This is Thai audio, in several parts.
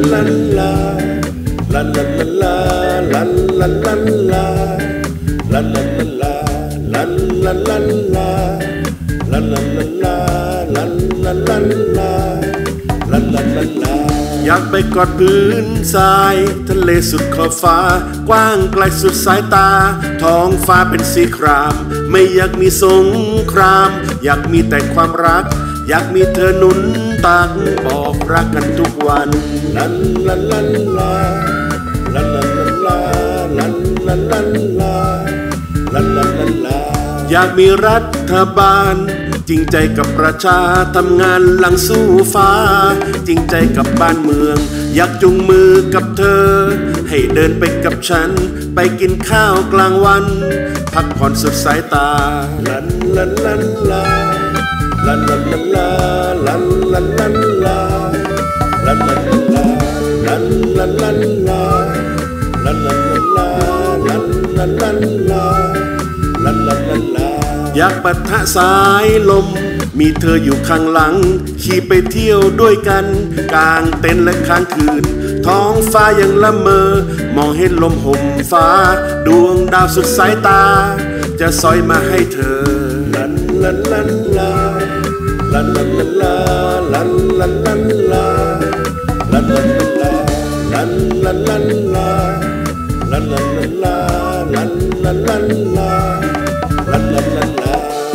อยากไปกอดพื้นทรายทะเลสุดขอบฟ้ากว้างไกลสุดสายตาท้องฟ้าเป็นสีครามไม่อยากมีสงครามอยากมีแต่ความรักอยากมีเธอหนุนตักบอกรักกันทุกวันลันลันลันลาลันลันลันลาลันลันลันลาลันลันลันลาอยากมีรัฐบาลจริงใจกับประชาทำงานหลังสู้ฟ้าจริงใจกับบ้านเมืองอยากจุงมือกับเธอให้เดินไปกับฉันไปกินข้าวกลางวันพักผ่อนสุดสายตาลันลันลันลาลันลันลันลาลันลันลันลาลันลันลันลาลันลันลันลาลันลันลันลาลันลันลันลาลันลันลันลาอยากปะทะสายลมมีเธออยู่ข้างหลังขี่ไปเที่ยวด้วยกันกลางเต็นท์และค้างคืนท้องฟ้ายังละเมอมองเห็นลมห่มฟ้าดวงดาวสุดสายตาจะสอยมาให้เธอลันลันลันลาลันลันลันลาลันลันลันลาลันลันลันลาลันลันลันลาลันลันลันลาลันลันลันลาลันลันลันลา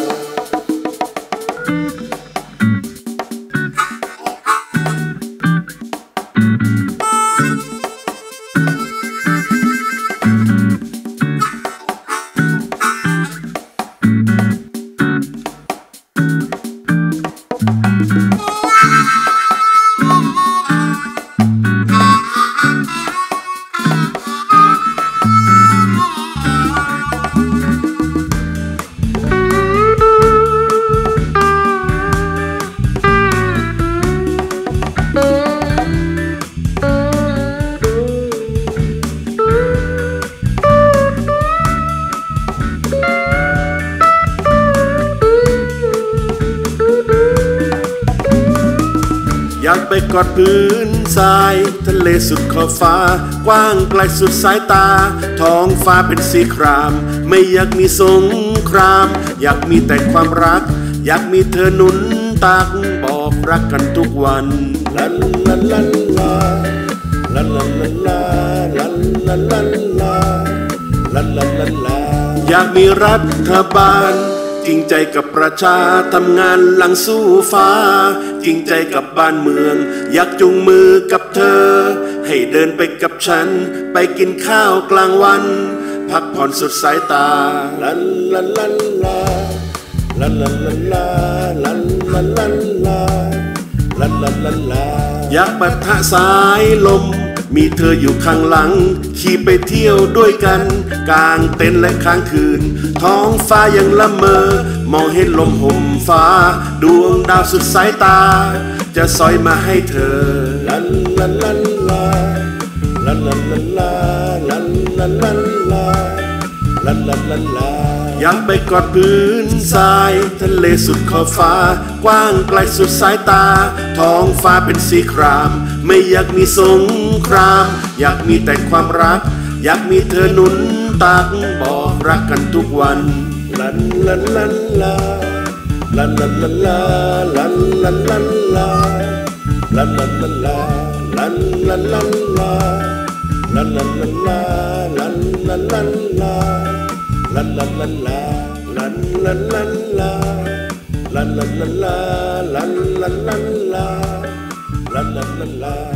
อยากไปกอดพื้นทรายทะเลสุดขอบฟ้ากว้างไกลสุดสายตาท้องฟ้าเป็นสีครามไม่อยากมีสงครามอยากมีแต่ความรักอยากมีเธอหนุนตักบอกรักกันทุกวันลันลันลันลาลันลันลันลาลันลันลันลาลันลันลันลาอยากมีรัฐบาลจริงใจกับประชาทำงานหลังสู้ฟ้าจริงใจกับบ้านเมืองอยากจุงมือกับเธอให้เดินไปกับฉันไปกินข้าวกลางวันพักผ่อนสุดสายตาลันลันลันลาลันลันลันลาลันลันลันลาลันลันลันลาอยากปะทะสายลมมีเธออยู่ข้างหลังขี่ไปเที่ยวด้วยกันกลางเต็นท์และค้างคืนท้องฟ้ายังละเมอมองเห็นลมห่มฟ้าดวงดาวสุดสายตาจะสอยมาให้เธอลันลันลันลาลันลันลันลาลันลันลันลาลันลันลันลาอยากไปกอดพื้นทรายทะเลสุดขอบฟ้ากว้างไกลสุดสายตาท้องฟ้าเป็นสีครามไม่อยากมีสงครามอยากมีแต่ความรักอยากมีเธอหนุนตักบอกรักกันทุกวันลันลันลันลาลันลันลันลาลันลันลันลาลันลันลันลาลันลันลันลาลันลันลันลาลันลันลันลาลันลันลันลาลันลันลันลาลันลันลันลาลันลันลันลาลันลันลันลา